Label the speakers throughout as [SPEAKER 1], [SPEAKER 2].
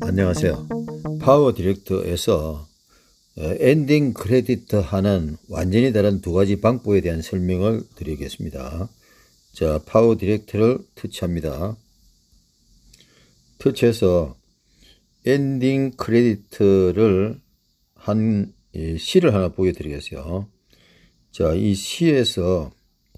[SPEAKER 1] 안녕하세요. 파워 디렉터에서 엔딩 크레디트 하는 완전히 다른 두 가지 방법에 대한 설명을 드리겠습니다. 자, 파워 디렉터를 터치합니다. 터치해서 엔딩 크레디트를 한 시를 하나 보여드리겠어요. 자, 이 시에서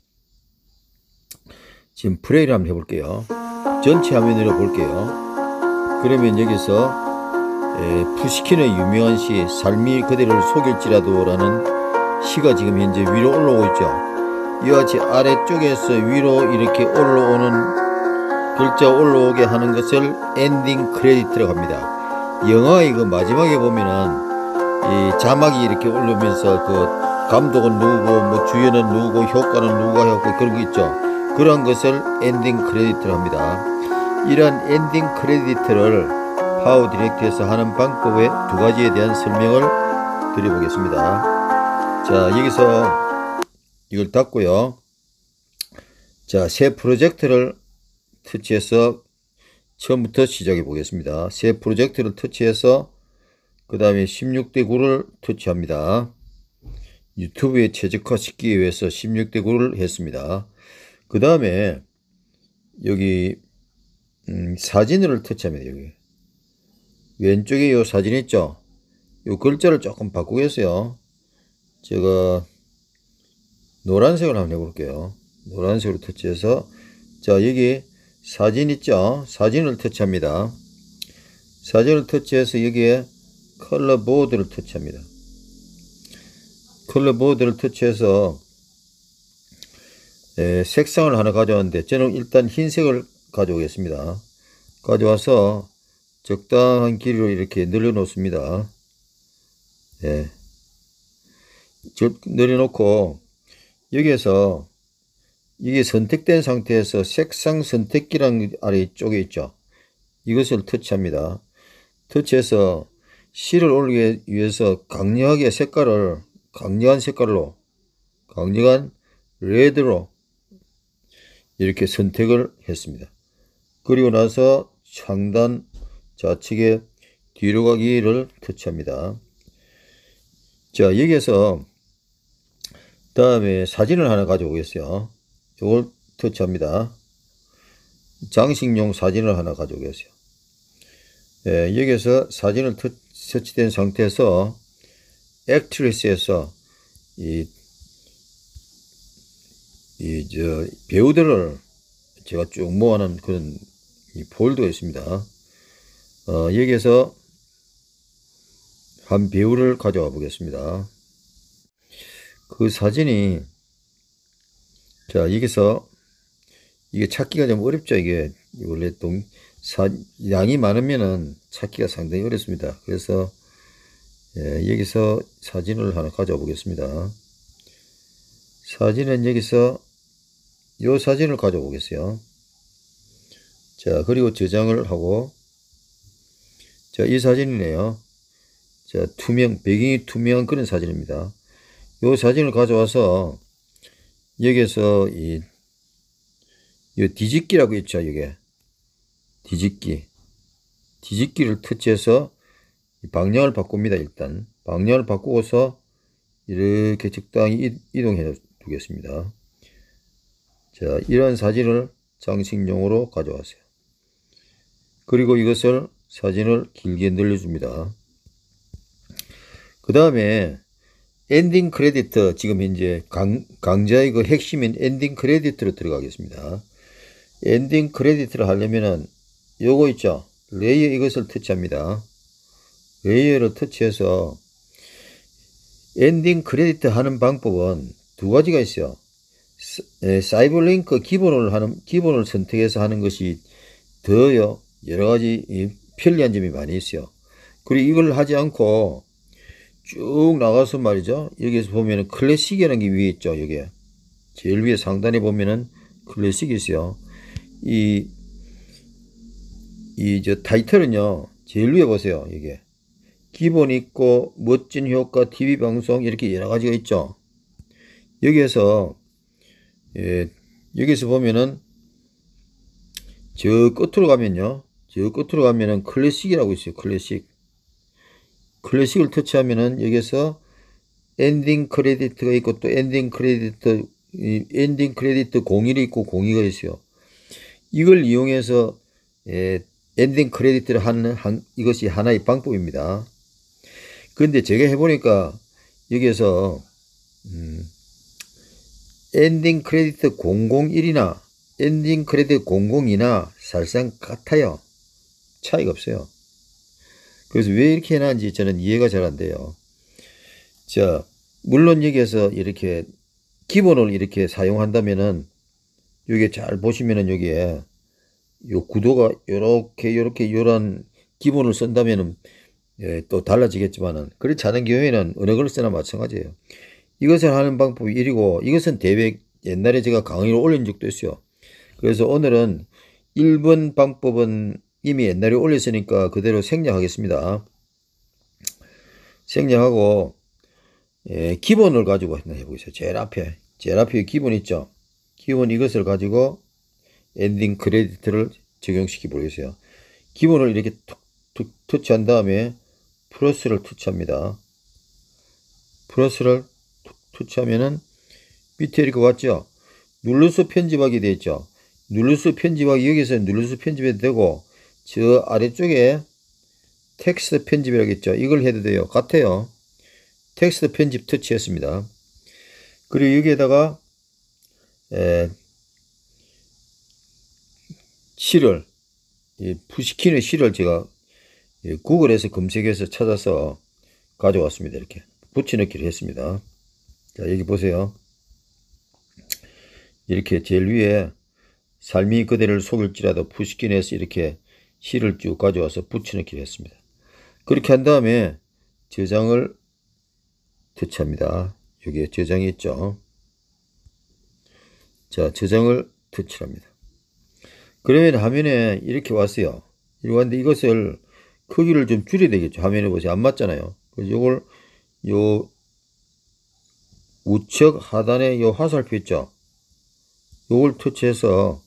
[SPEAKER 1] 지금 플레이를 한번 해볼게요. 전체 화면으로 볼게요. 그러면 여기서 푸시킨의 유명한 시 삶이 그대를 속일지라도 라는 시가 지금 현재 위로 올라오고 있죠. 이와 같이 아래쪽에서 위로 이렇게 올라오는 글자 올라오게 하는 것을 엔딩 크레디트라고 합니다. 영화 이거 마지막에 보면은 이 자막이 이렇게 올라오면서 그 감독은 누구고 뭐 주연은 누구고 효과는 누구가 했고 그런 거 있죠. 그런 것을 엔딩 크레디트라고 합니다. 이러한 엔딩 크레디트를 파워 디렉터에서 하는 방법의 두 가지에 대한 설명을 드려보겠습니다. 자, 여기서 이걸 닫고요. 자, 새 프로젝트를 터치해서 처음부터 시작해 보겠습니다. 새 프로젝트를 터치해서 그 다음에 16대 9를 터치합니다. 유튜브에 최적화시키기 위해서 16대 9를 했습니다. 그 다음에 여기 사진을 터치합니다. 여기 왼쪽에 요 사진 있죠. 요 글자를 조금 바꾸겠어요. 제가 노란색을 한번 해볼게요. 노란색으로 터치해서 자, 여기 사진 있죠. 사진을 터치합니다. 사진을 터치해서 여기에 컬러 보드를 터치합니다. 컬러 보드를 터치해서 색상을 하나 가져왔는데 저는 일단 흰색을 가져오겠습니다. 가져와서 적당한 길이로 이렇게 늘려 놓습니다. 예. 늘려 놓고 여기에서 이게 선택된 상태에서 색상 선택기라는 아래쪽에 있죠. 이것을 터치합니다. 터치해서 실을 올리기 위해서 강력한 색깔로 강력한 레드로 이렇게 선택을 했습니다. 그리고 나서 상단 좌측에 뒤로 가기를 터치합니다. 자, 여기에서 다음에 사진을 하나 가져오겠어요. 이걸 터치합니다. 장식용 사진을 하나 가져오겠어요. 여기에서 사진을 설치된 상태에서 액트리스에서 배우들을 제가 쭉 모아놓은 그런 폴더가 있습니다. 여기에서 한 배우를 가져와 보겠습니다. 그 사진이 자, 여기서 이게 찾기가 좀 어렵죠. 이게 원래 양이 많으면은 찾기가 상당히 어렵습니다. 그래서 여기서 사진을 하나 가져와 보겠습니다. 사진은 여기서 요 사진을 가져와 보겠어요. 자, 그리고 저장을 하고 자, 이 사진이네요. 자, 배경이 투명한 그런 사진입니다. 요 사진을 가져와서 여기서 이 뒤집기라고 있죠. 이게 뒤집기를 터치해서 방향을 바꿉니다. 일단 방향을 바꾸고서 이렇게 적당히 이동해 두겠습니다. 자, 이런 사진을 장식용으로 가져왔어요. 그리고 이것을 사진을 길게 늘려줍니다. 그 다음에 엔딩 크레디트, 지금 현재 강좌의 그 핵심인 엔딩 크레디트로 들어가겠습니다. 엔딩 크레디트를 하려면은 요거 있죠. 레이어, 이것을 터치합니다. 레이어를 터치해서 엔딩 크레디트 하는 방법은 두 가지가 있어요. 사이버링크 기본을 선택해서 하는 것이 더요 여러 가지 편리한 점이 많이 있어요. 그리고 이걸 하지 않고 쭉 나가서 말이죠. 여기서 보면은 클래식이라는 게 위에 있죠. 여기 제일 위에 상단에 보면은 클래식이 있어요. 타이틀은요, 제일 위에 보세요. 이게 기본 있고 멋진 효과, TV 방송 이렇게 여러 가지가 있죠. 여기에서 여기서 보면은 저 끝으로 가면요, 저 끝으로 가면은 클래식이라고 있어요. 클래식. 클래식을 터치하면은 여기서 엔딩 크레디트가 있고 또 엔딩 크레디트 01이 있고 02가 있어요. 이걸 이용해서 엔딩 크레디트를 하는 이것이 하나의 방법입니다. 그런데 제가 해보니까 여기에서 엔딩 크레디트 001이나 엔딩 크레디트 002나 사실상 같아요. 차이가 없어요. 그래서 왜 이렇게 해놨는지 저는 이해가 잘 안 돼요. 자, 물론 여기에서 이렇게 기본을 이렇게 사용한다면은 여기 잘 보시면은 여기에 요 구도가 요렇게 요런 기본을 쓴다면은 또 달라지겠지만은 그렇지 않은 경우에는 어느 걸 쓰나 마찬가지예요. 이것을 하는 방법이 1이고 이것은 대백 옛날에 제가 강의를 올린 적도 있어요. 그래서 오늘은 1번 방법은 이미 옛날에 올렸으니까 그대로 생략하겠습니다. 생략하고 기본을 가지고 해보겠어요. 제일 앞에 기본 있죠. 기본 이것을 가지고 엔딩 크레디트를 적용시켜 보겠어요. 기본을 이렇게 툭 터치한 다음에 플러스를 터치합니다. 플러스를 툭 터치하면은 밑에 이렇게 왔죠. 눌러서 편집하게 되어 있죠. 눌러서 편집하기 여기서 눌러서 편집해도 되고 저 아래쪽에 텍스트 편집이라고 있죠. 이걸 해도 돼요. 같아요. 텍스트 편집 터치했습니다. 그리고 여기에다가 실을 푸시킨의 실을 제가 구글에서 검색해서 찾아서 가져왔습니다. 이렇게 붙여넣기를 했습니다. 자, 여기 보세요. 이렇게 제일 위에 삶이 그대를 속일지라도 푸시킨에서 이렇게 실을 쭉 가져와서 붙여넣기를 했습니다. 그렇게 한 다음에 저장을 터치합니다. 여기에 저장이 있죠. 자, 저장을 터치합니다. 그러면 화면에 이렇게 왔어요. 이렇게 왔는데 이것을 크기를 좀 줄여야 되겠죠. 화면에 보세요. 안 맞잖아요. 그래서 이걸 요 우측 하단에 요 화살표 있죠. 요걸 터치해서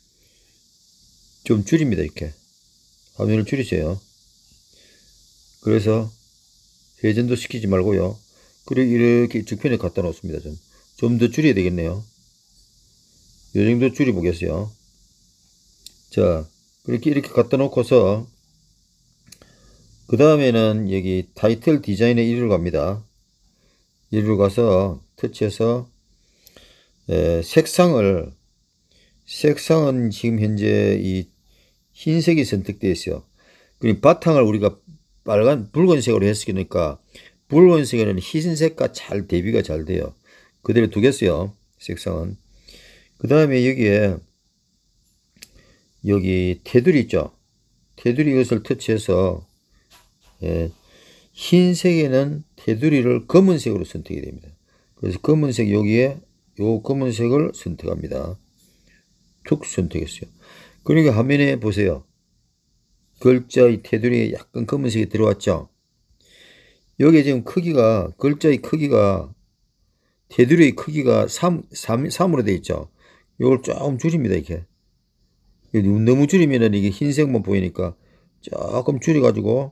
[SPEAKER 1] 좀 줄입니다. 이렇게 화면을 줄이세요. 그래서 회전도 시키지 말고요. 그리고 이렇게 측편에 갖다 놓습니다. 좀 더 줄여야 되겠네요. 이 정도 줄여 보겠어요. 자, 이렇게 갖다 놓고서 그 다음에는 여기 타이틀 디자인에 이리로 갑니다. 이리로 가서 터치해서 색상은 지금 현재 이 흰색이 선택되어 있어요. 그리고 바탕을 우리가 붉은색으로 했으니까 붉은색에는 흰색과 잘 대비가 잘 돼요. 그대로 두겠어요. 색상은. 그 다음에 여기 테두리 있죠. 테두리 이것을 터치해서 흰색에는 테두리를 검은색으로 선택이 됩니다. 그래서 검은색 여기에 요 검은색을 선택합니다. 툭 선택했어요. 그러니까 화면에 보세요. 글자의 테두리에 약간 검은색이 들어왔죠. 여기에 지금 글자의 크기가 테두리의 크기가 3으로 되어 있죠. 이걸 조금 줄입니다. 이렇게 너무 줄이면은 이게 흰색만 보이니까 조금 줄여가지고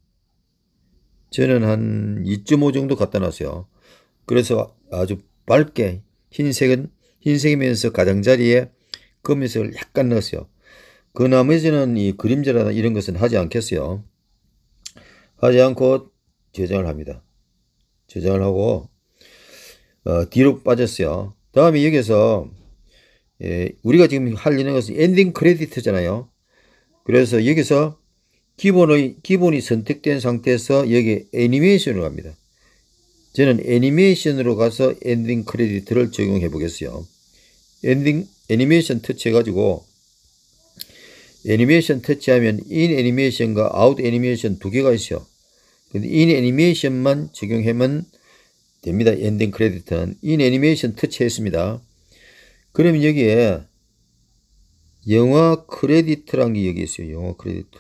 [SPEAKER 1] 저는 한 2.5 정도 갖다 놨어요. 그래서 아주 밝게 흰색이면서 가장자리에 검은색을 약간 넣었어요. 그 나머지는 이 그림자나 이런 것은 하지 않겠어요. 하지 않고 저장을 합니다. 저장을 하고 뒤로 빠졌어요. 다음에 여기서 우리가 지금 할 일은 것은 엔딩 크레디트잖아요. 그래서 여기서 기본이 선택된 상태에서 여기 애니메이션으로 갑니다. 저는 애니메이션으로 가서 엔딩 크레디트를 적용해 보겠어요. 애니메이션 터치 해가지고 애니메이션 터치하면 인 애니메이션과 아웃 애니메이션 두 개가 있어요. 근데 인 애니메이션만 적용하면 됩니다. 엔딩 크레디트는 인 애니메이션 터치했습니다. 그러면 여기에 영화 크레디트라는 게 여기 있어요. 영화 크레디트.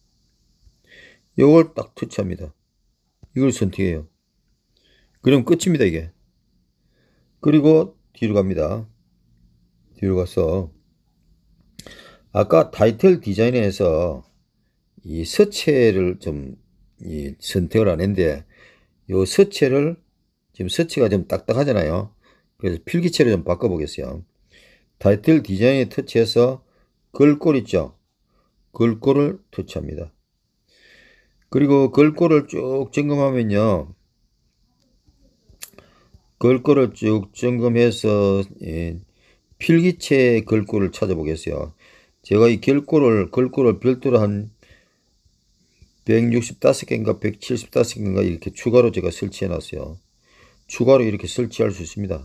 [SPEAKER 1] 요걸 딱 터치합니다. 이걸 선택해요. 그럼 끝입니다. 이게. 그리고 뒤로 갑니다. 뒤로 가서 아까 타이틀 디자인에서 이 서체를 좀 선택을 안 했는데, 요 서체를 지금 서체가 좀 딱딱하잖아요. 그래서 필기체로 좀 바꿔보겠어요. 타이틀 디자인에 터치해서 글꼴 있죠. 글꼴을 터치합니다. 그리고 글꼴을 쭉 점검하면요, 글꼴을 쭉 점검해서 필기체 글꼴을 찾아보겠어요. 제가 이 글꼴을 별도로 한 165개인가 175개인가 이렇게 추가로 제가 설치해 놨어요. 추가로 이렇게 설치할 수 있습니다.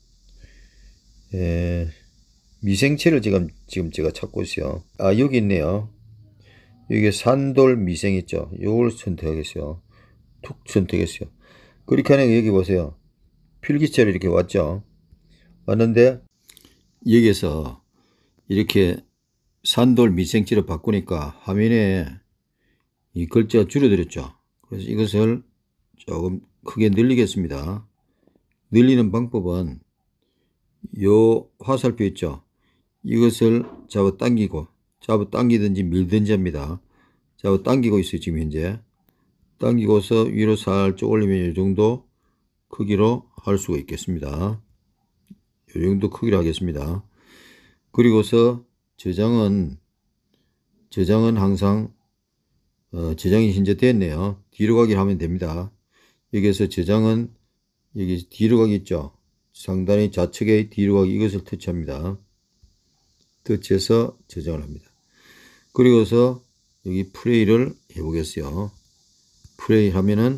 [SPEAKER 1] 미생체를 지금 제가 찾고 있어요. 아, 여기 있네요. 여기 산돌 미생 있죠. 요걸 선택하겠어요. 툭 선택했어요. 그렇게 하니까 여기 보세요. 필기체로 이렇게 왔죠. 왔는데 여기에서 이렇게 산돌 미생체로 바꾸니까 화면에 이 글자가 줄어들었죠. 그래서 이것을 조금 크게 늘리겠습니다. 늘리는 방법은 요 화살표 있죠. 이것을 잡아당기든지 밀든지 합니다. 잡아당기고 있어요. 지금 현재 당기고서 위로 살짝 올리면 이 정도 크기로 할 수가 있겠습니다. 이 정도 크기로 하겠습니다. 그리고서 저장은 항상 저장이 현재 됐네요. 뒤로 가기를 하면 됩니다. 여기에서 저장은 여기 뒤로 가기 있죠. 상단의 좌측에 뒤로 가기, 이것을 터치합니다. 터치해서 저장을 합니다. 그리고서 여기 플레이를 해보겠어요. 플레이 하면은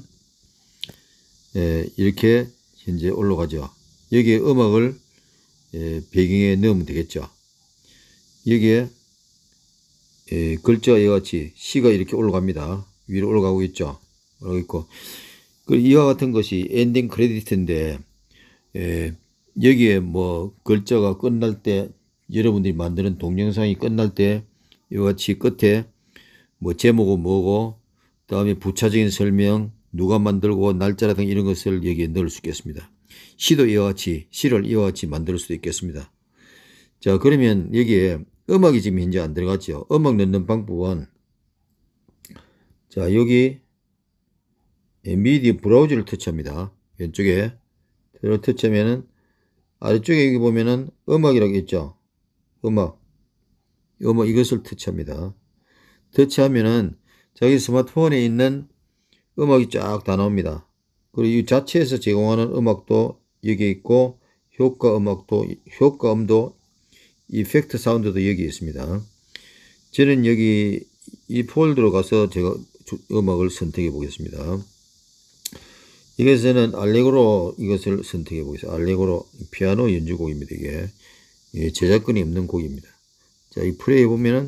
[SPEAKER 1] 이렇게 현재 올라가죠. 여기에 음악을 배경에 넣으면 되겠죠. 여기에 글자와 이와 같이 C가 이렇게 올라갑니다. 위로 올라가고 있죠. 올라가고 있고, 이와 같은 것이 엔딩 크레디트인데, 여기에 뭐 글자가 끝날 때, 여러분들이 만드는 동영상이 끝날 때 이와 같이 끝에 뭐 제목은 뭐고, 다음에 부차적인 설명, 누가 만들고 날짜라든가 이런 것을 여기에 넣을 수 있겠습니다. 시를 이와 같이 만들 수도 있겠습니다. 자, 그러면 여기에 음악이 지금 현재 안 들어갔죠. 음악 넣는 방법은, 자, 여기 미디어 브라우저를 터치합니다. 왼쪽에 터치하면은 아래쪽에 여기 보면은 음악이라고 있죠. 음악 이것을 터치합니다. 터치하면은 자기 스마트폰에 있는 음악이 쫙 다 나옵니다. 그리고 이 자체에서 제공하는 음악도 여기 있고, 효과음도 이펙트 사운드도 여기 있습니다. 저는 여기 이 폴더로 가서 제가 음악을 선택해 보겠습니다. 이것에는 알레그로 이것을 선택해 보겠습니다. 알레그로 피아노 연주곡입니다. 이게 제작권이 없는 곡입니다. 자, 이 플레이 해 보면은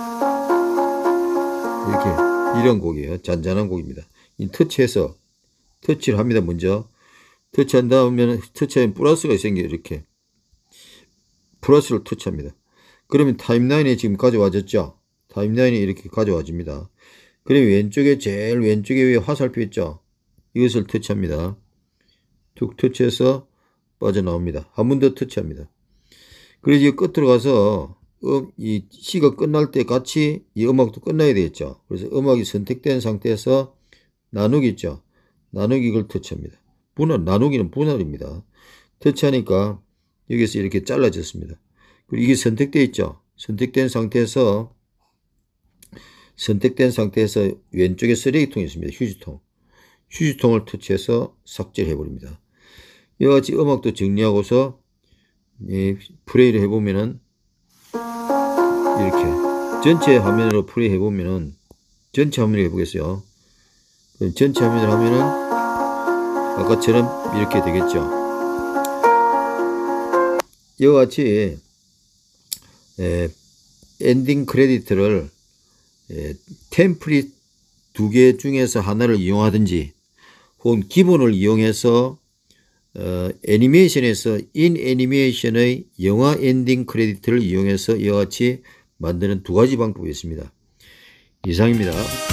[SPEAKER 1] 이렇게 이런 곡이에요. 잔잔한 곡입니다. 이 터치를 합니다. 먼저 터치한 다음에 터치하면 플러스가 생겨요. 이렇게 플러스를 터치합니다. 그러면 타임라인에 지금 가져와졌죠. 타임라인이 이렇게 가져와집니다. 그러면 왼쪽에 제일 왼쪽에 위에 화살표 있죠. 이것을 터치합니다. 툭 터치해서 빠져나옵니다. 한 번 더 터치합니다. 그래서 이 끝으로 가서 이 C가 끝날 때 같이 이 음악도 끝나야 되겠죠. 그래서 음악이 선택된 상태에서 나누기 있죠. 나누기 이걸 터치합니다. 나누기는 분할입니다. 터치하니까 여기서 이렇게 잘라졌습니다. 그리고 이게 선택되어 있죠. 선택된 상태에서 왼쪽에 쓰레기통이 있습니다. 휴지통을 터치해서 삭제를 해버립니다. 이와 같이 음악도 정리하고서 플레이를 해보면은 이렇게 전체 화면으로 플레이 해보면은 전체 화면을 해보겠어요. 전체 화면을 하면은 아까처럼 이렇게 되겠죠. 이와 같이 엔딩 크레디트를 템플릿 2개 중에서 하나를 이용하든지 혹은 기본을 이용해서 애니메이션에서 애니메이션의 영화 엔딩 크레디트를 이용해서 이와 같이 만드는 두 가지 방법이 있습니다. 이상입니다.